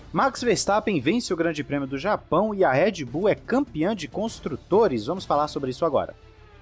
Max Verstappen vence o Grande Prêmio do Japão e a Red Bull é campeã de construtores. Vamos falar sobre isso agora.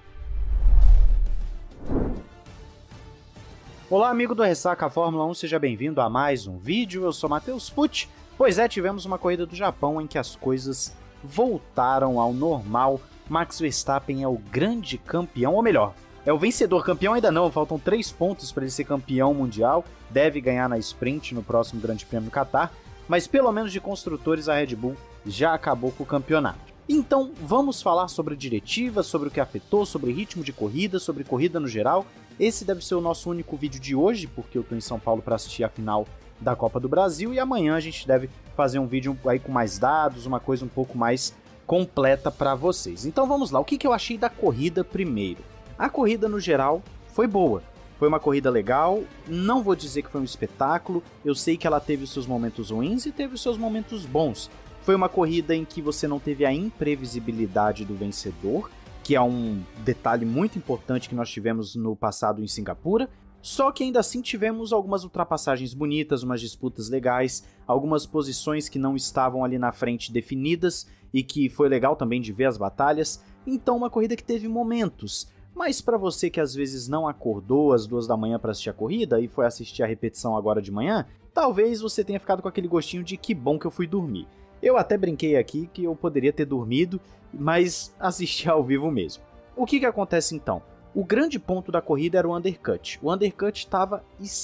Olá, amigo do Ressaca Fórmula 1, seja bem-vindo a mais um vídeo. Eu sou Matheus Pucci. Pois é, tivemos uma corrida do Japão em que as coisas voltaram ao normal. Max Verstappen é o grande campeão, ou melhor, é o vencedor. Campeão ainda não, faltam 3 pontos para ele ser campeão mundial. Deve ganhar na sprint no próximo Grande Prêmio do Qatar. Mas pelo menos de construtores a Red Bull já acabou com o campeonato. Então vamos falar sobre diretiva, sobre o que afetou, sobre ritmo de corrida, sobre corrida no geral. Esse deve ser o nosso único vídeo de hoje, porque eu estou em São Paulo para assistir a final da Copa do Brasil e amanhã a gente deve fazer um vídeo aí com mais dados, uma coisa um pouco mais completa para vocês. Então vamos lá, o que eu achei da corrida primeiro? A corrida no geral foi boa. Foi uma corrida legal, não vou dizer que foi um espetáculo, eu sei que ela teve os seus momentos ruins e teve os seus momentos bons. Foi uma corrida em que você não teve a imprevisibilidade do vencedor, que é um detalhe muito importante que nós tivemos no passado em Singapura, só que ainda assim tivemos algumas ultrapassagens bonitas, umas disputas legais, algumas posições que não estavam ali na frente definidas e que foi legal também de ver as batalhas, então uma corrida que teve momentos. Mas para você que às vezes não acordou às 2 da manhã para assistir a corrida e foi assistir a repetição agora de manhã, talvez você tenha ficado com aquele gostinho de que bom que eu fui dormir. Eu até brinquei aqui que eu poderia ter dormido, mas assisti ao vivo mesmo. O que acontece então? O grande ponto da corrida era o undercut. O undercut estava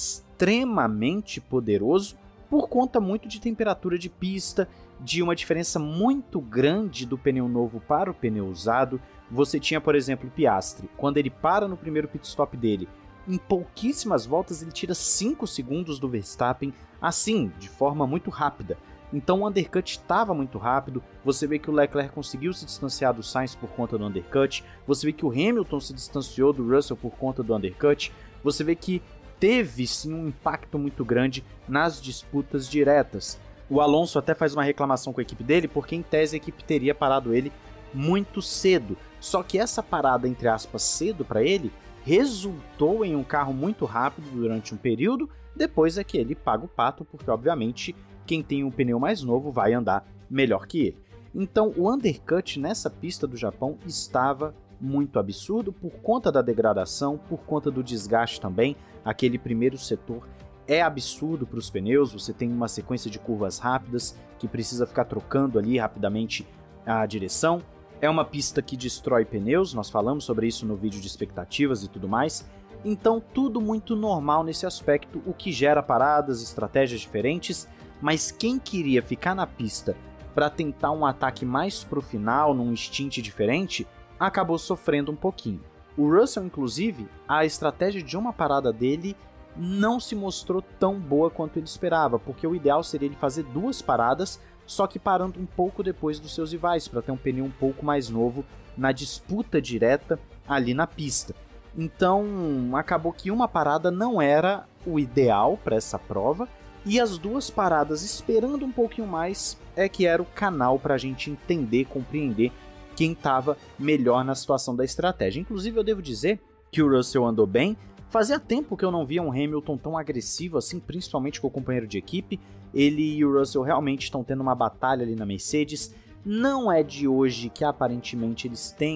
extremamente poderoso por conta muito de temperatura de pista, de uma diferença muito grande do pneu novo para o pneu usado. Você tinha, por exemplo, o Piastri, quando ele para no primeiro pit stop dele, em pouquíssimas voltas ele tira 5 segundos do Verstappen, assim, de forma muito rápida. Então o undercut estava muito rápido, você vê que o Leclerc conseguiu se distanciar do Sainz por conta do undercut, você vê que o Hamilton se distanciou do Russell por conta do undercut, você vê que teve sim um impacto muito grande nas disputas diretas. O Alonso até faz uma reclamação com a equipe dele, porque em tese a equipe teria parado ele muito cedo. Só que essa parada, entre aspas, cedo para ele, resultou em um carro muito rápido durante um período, depois é que ele paga o pato, porque obviamente quem tem um pneu mais novo vai andar melhor que ele. Então o undercut nessa pista do Japão estava muito absurdo por conta da degradação, por conta do desgaste também. Aquele primeiro setor é absurdo para os pneus, você tem uma sequência de curvas rápidas que precisa ficar trocando ali rapidamente a direção. É uma pista que destrói pneus, nós falamos sobre isso no vídeo de expectativas e tudo mais. Então tudo muito normal nesse aspecto, o que gera paradas, estratégias diferentes, mas quem queria ficar na pista para tentar um ataque mais pro final, num stint diferente, acabou sofrendo um pouquinho. O Russell, inclusive, a estratégia de uma parada dele não se mostrou tão boa quanto ele esperava, porque o ideal seria ele fazer 2 paradas, só que parando um pouco depois dos seus rivais, para ter um pneu um pouco mais novo na disputa direta ali na pista. Então, acabou que uma parada não era o ideal para essa prova, e as 2 paradas esperando um pouquinho mais é que era o canal para a gente entender, compreender quem estava melhor na situação da estratégia. Inclusive eu devo dizer que o Russell andou bem. Fazia tempo que eu não via um Hamilton tão agressivo assim, principalmente com o companheiro de equipe. Ele e o Russell realmente estão tendo uma batalha ali na Mercedes. Não é de hoje que aparentemente eles têm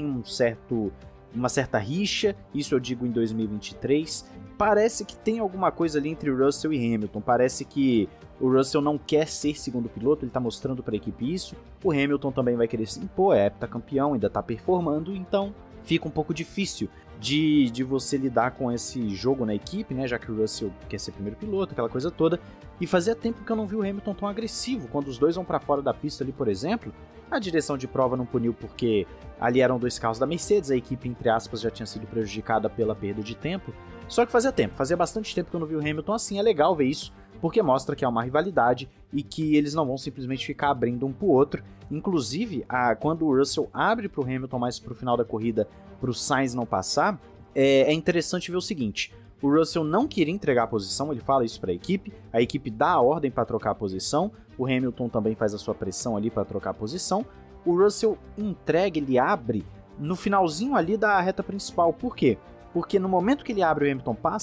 uma certa rixa, isso eu digo em 2023. Parece que tem alguma coisa ali entre o Russell e Hamilton. Parece que o Russell não quer ser segundo piloto, ele está mostrando para a equipe isso. O Hamilton também vai querer se impor, é heptacampeão, ainda está performando, então fica um pouco difícil de você lidar com esse jogo na equipe, né? Já que o Russell quer ser primeiro piloto, aquela coisa toda. E fazia tempo que eu não vi o Hamilton tão agressivo. Quando os dois vão para fora da pista ali, por exemplo, a direção de prova não puniu porque ali eram 2 carros da Mercedes, a equipe, entre aspas, já tinha sido prejudicada pela perda de tempo. Só que fazia bastante tempo que eu não vi o Hamilton assim, é legal ver isso, porque mostra que há uma rivalidade e que eles não vão simplesmente ficar abrindo um pro outro. Inclusive, quando o Russell abre pro Hamilton mais pro final da corrida, pro Sainz não passar, é interessante ver o seguinte: o Russell não queria entregar a posição, ele fala isso para a equipe dá a ordem para trocar a posição, o Hamilton também faz a sua pressão ali para trocar a posição, o Russell entrega, ele abre no finalzinho ali da reta principal. Por quê? Porque no momento que ele abre e o Hamilton passa,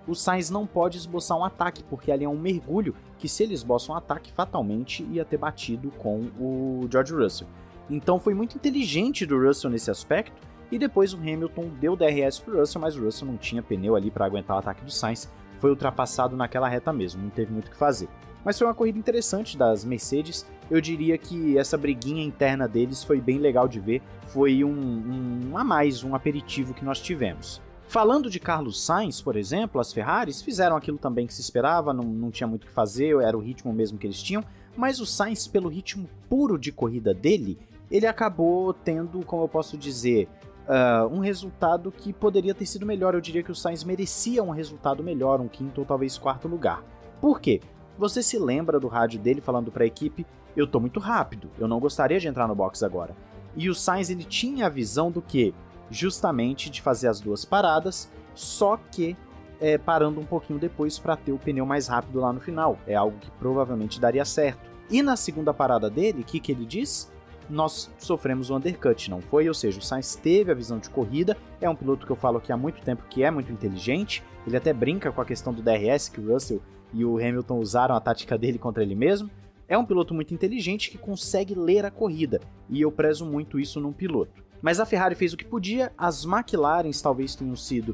o Sainz não pode esboçar um ataque, porque ali é um mergulho que, se ele esboça um ataque, fatalmente ia ter batido com o George Russell. Então foi muito inteligente do Russell nesse aspecto, e depois o Hamilton deu DRS pro Russell, mas o Russell não tinha pneu ali para aguentar o ataque do Sainz, foi ultrapassado naquela reta mesmo, não teve muito o que fazer. Mas foi uma corrida interessante das Mercedes, eu diria que essa briguinha interna deles foi bem legal de ver, foi um aperitivo que nós tivemos. Falando de Carlos Sainz, por exemplo, as Ferraris fizeram aquilo também que se esperava, não tinha muito o que fazer, era o ritmo mesmo que eles tinham, mas o Sainz, pelo ritmo puro de corrida dele, ele acabou tendo, como eu posso dizer, um resultado que poderia ter sido melhor. Eu diria que o Sainz merecia um resultado melhor, um quinto ou talvez quarto lugar. Por quê? Você se lembra do rádio dele falando para a equipe: eu tô muito rápido, eu não gostaria de entrar no box agora. E o Sainz, ele tinha a visão do que? Justamente de fazer as duas paradas, só que parando um pouquinho depois para ter o pneu mais rápido lá no final. É algo que provavelmente daria certo. E na segunda parada dele, o que ele diz? Nós sofremos um undercut, não foi? Ou seja, o Sainz teve a visão de corrida, é um piloto que eu falo aqui há muito tempo que é muito inteligente, ele até brinca com a questão do DRS, que o Russell e o Hamilton usaram a tática dele contra ele mesmo. É um piloto muito inteligente que consegue ler a corrida, e eu prezo muito isso num piloto. Mas a Ferrari fez o que podia, as McLarens talvez tenham sido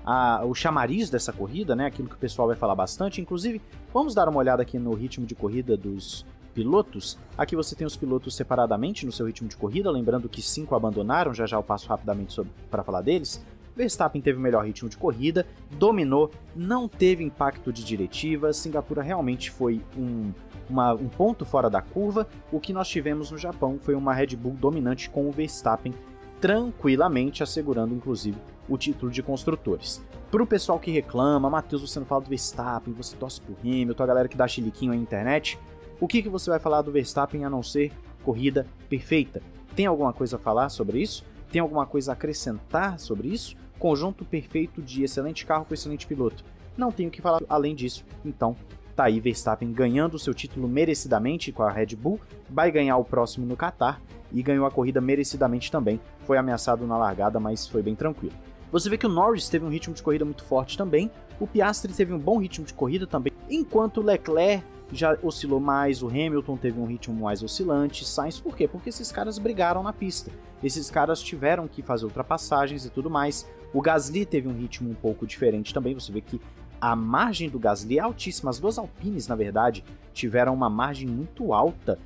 o chamariz dessa corrida, né? Aquilo que o pessoal vai falar bastante. Inclusive, vamos dar uma olhada aqui no ritmo de corrida dos pilotos. Aqui você tem os pilotos separadamente no seu ritmo de corrida, lembrando que 5 abandonaram, já eu passo rapidamente para falar deles. Verstappen teve o melhor ritmo de corrida, dominou, não teve impacto de diretiva, Singapura realmente foi um ponto fora da curva. O que nós tivemos no Japão foi uma Red Bull dominante com o Verstappen tranquilamente assegurando inclusive o título de construtores. Para o pessoal que reclama: Matheus, você não fala do Verstappen, você torce pro Hamilton, a galera que dá chiliquinho na internet, o que você vai falar do Verstappen a não ser corrida perfeita? Tem alguma coisa a falar sobre isso? Tem alguma coisa a acrescentar sobre isso? Conjunto perfeito de excelente carro com excelente piloto. Não tenho o que falar além disso. Então, tá aí Verstappen ganhando o seu título merecidamente com a Red Bull, vai ganhar o próximo no Qatar e ganhou a corrida merecidamente também. Foi ameaçado na largada, mas foi bem tranquilo. Você vê que o Norris teve um ritmo de corrida muito forte também, o Piastri teve um bom ritmo de corrida também, enquanto o Leclerc já oscilou mais, o Hamilton teve um ritmo mais oscilante, Sainz, por quê? Porque esses caras brigaram na pista, esses caras tiveram que fazer ultrapassagens e tudo mais. O Gasly teve um ritmo um pouco diferente também, você vê que a margem do Gasly é altíssima, as duas Alpines, na verdade, tiveram uma margem muito alta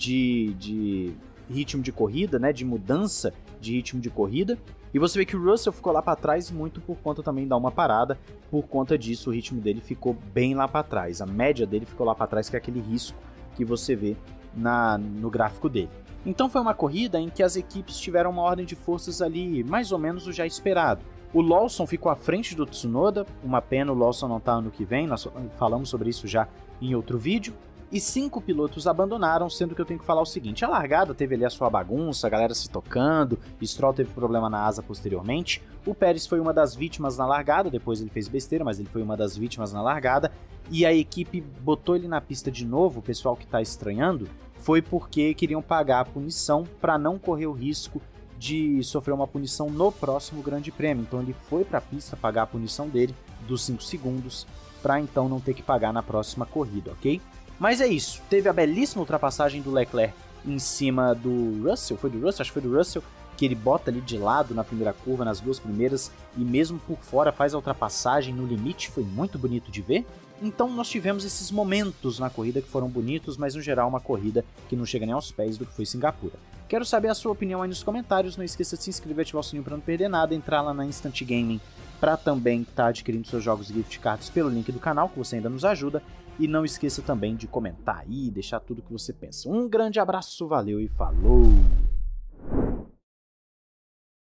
de ritmo de corrida, né, de mudança de ritmo de corrida, e você vê que o Russell ficou lá para trás muito por conta também da uma parada, por conta disso o ritmo dele ficou bem lá para trás, a média dele ficou lá para trás, que é aquele risco que você vê no gráfico dele. Então foi uma corrida em que as equipes tiveram uma ordem de forças ali, mais ou menos o já esperado. O Lawson ficou à frente do Tsunoda, uma pena o Lawson não tá ano que vem, nós falamos sobre isso já em outro vídeo. E 5 pilotos abandonaram, sendo que eu tenho que falar o seguinte: a largada teve ali a sua bagunça, a galera se tocando, Stroll teve problema na asa posteriormente, o Pérez foi uma das vítimas na largada, depois ele fez besteira, mas ele foi uma das vítimas na largada, e a equipe botou ele na pista de novo. O pessoal que tá estranhando foi porque queriam pagar a punição para não correr o risco de sofrer uma punição no próximo Grande Prêmio. Então ele foi para a pista pagar a punição dele dos 5 segundos, para então não ter que pagar na próxima corrida, ok? Mas é isso, teve a belíssima ultrapassagem do Leclerc em cima do Russell, foi do Russell? Acho que foi do Russell, que ele bota ali de lado na primeira curva, nas duas primeiras, e mesmo por fora faz a ultrapassagem no limite, foi muito bonito de ver. Então nós tivemos esses momentos na corrida que foram bonitos, mas no geral uma corrida que não chega nem aos pés do que foi Singapura. Quero saber a sua opinião aí nos comentários, não esqueça de se inscrever e ativar o sininho para não perder nada, entrar lá na Instant Gaming para também estar adquirindo seus jogos e gift cards pelo link do canal, que você ainda nos ajuda. E não esqueça também de comentar aí, deixar tudo o que você pensa. Um grande abraço, valeu e falou!